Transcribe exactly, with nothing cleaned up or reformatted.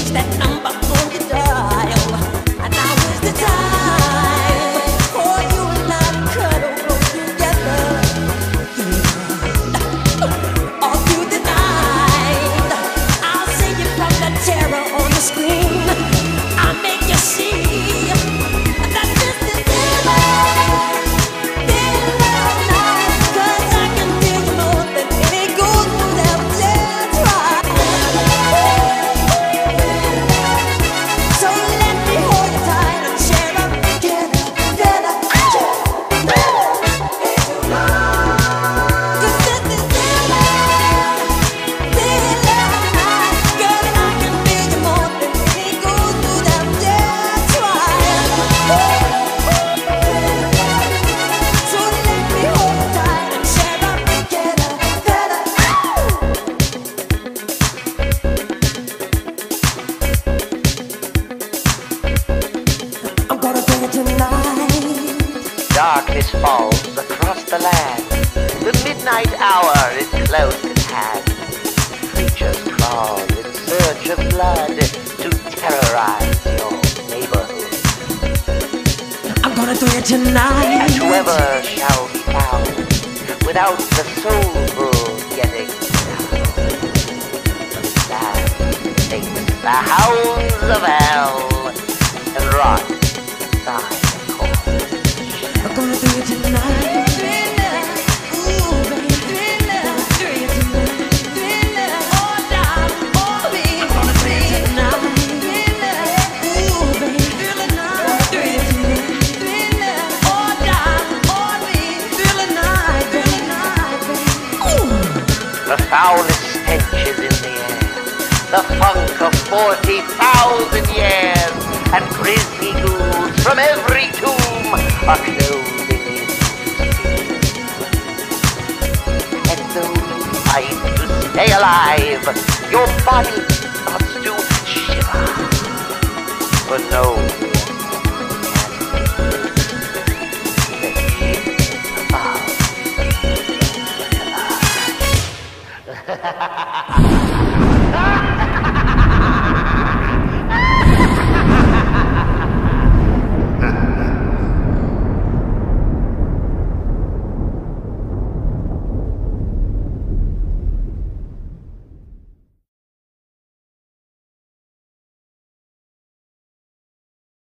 change that number on your dial. And now is the time for you and I to cuddle close together. Yeah. All through the night, I'll save you from the terror on the screen. I'll make you see that this is heaven. Feel love night, 'cause I can feel you more than any gold would ever dare try. So let me hold you tight and share up together, together, together. 'Cause this is heaven. Feel love night, girl, and I can feel you more than any gold would ever dare try. So let me hold you tight and share up together, together. I'm gonna bring it tonight. Darkness falls across the land. The midnight hour is close at hand. Creatures crawl in search of blood to terrorize your neighborhood. I'm gonna do it tonight. And whoever shall be found without the soul food getting down, that takes the hounds of hell and rot inside the corn. I'm gonna do it tonight. Thriller, ooh, baby, thriller. Do it tonight. Thriller, oh, darling, oh, baby. I'm gonna do it tonight. Thriller, ooh, baby, thriller night. Do it tonight. Thriller, oh, darling, oh, baby, thriller night, thriller night, baby. Ooh. The foulest stench is in the air, the funk of forty thousand years, and grisly ghouls from every tomb are clothing in steam. And though you fight to stay alive, your body starts to shiver, but no one can live the edge of killer.